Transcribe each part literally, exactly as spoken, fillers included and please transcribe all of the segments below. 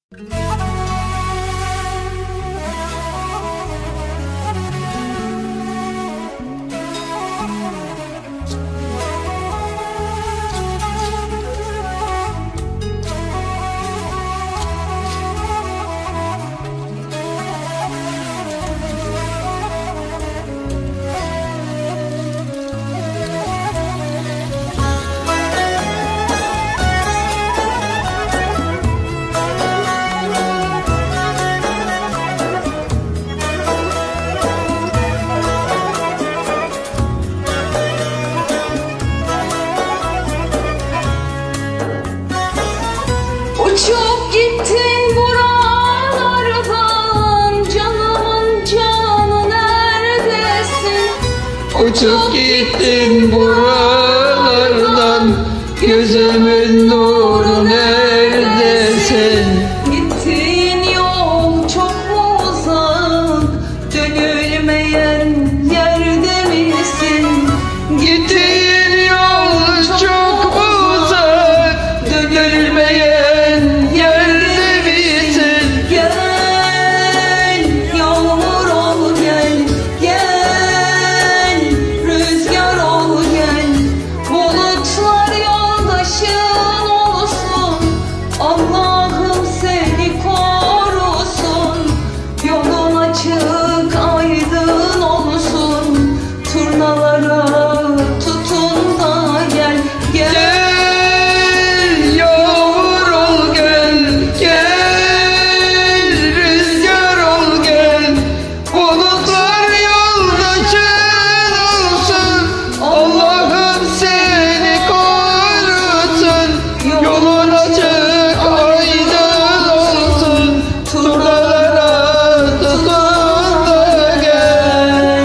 Uçup gittin buralardan, canımın canı neredesin? Uçup gittin buralardan, gözümün nuru neredesin? Gittiğin yol çok mu uzak, dönülmeyen yerde misin? Gittiğin yol çok uzak, dönülmeyen yerde misin? Gel, yağmur ol gel, gel, rüzgar ol gel. Bulutlar yoldaşın olsun, Allah'ım seni korusun. Yolun açık aydın olsun, turnalara tutun da gel, gel. Gel, yağmur ol gel, gel, rüzgar ol gel. Bulutlar yoldaşın olsun, Allah'ım seni korusun. Yolun açık aydın olsun, turnalara tutun da gel.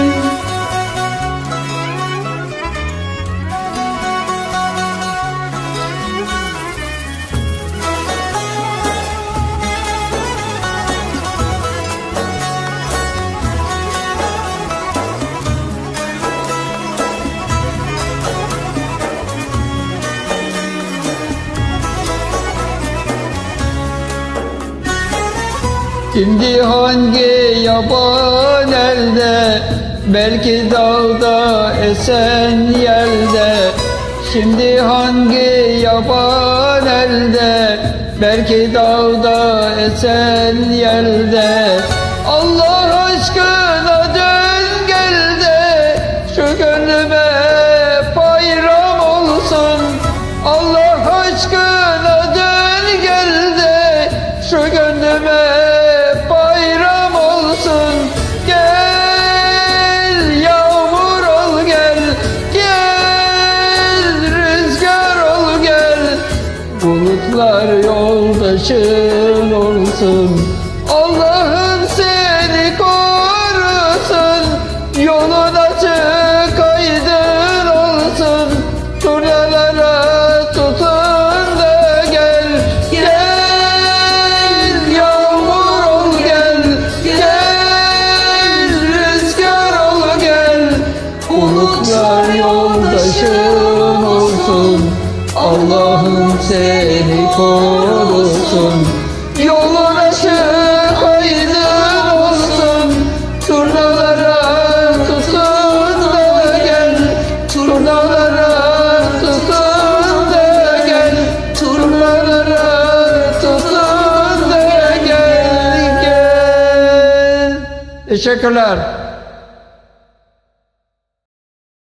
Şimdi hangi yaban elde, belki dağda esen yerde. Şimdi hangi yaban elde, belki dağda esen yerde. Allah aşkına dön gel de şu gönlüme bayram olsun. Allah aşkına dön gel de şu gönlüme bayram olsun. Gel, yağmur ol gel, gel, rüzgar ol gel. Bulutlar yoldaşın olsun, Allah'ım seni korusun. Yolun açık aydın olsun, turnalara tutun da gel. Gel, yağmur ol gel, gel, rüzgar ol gel. Bulutlar yoldaşın olsun, Allah'ım seni korusun. Yolun açık aydın olsun, turnalara tutun da gel. Turnalara tutun da gel. Turnalara tutun da gel, gel. Teşekkürler.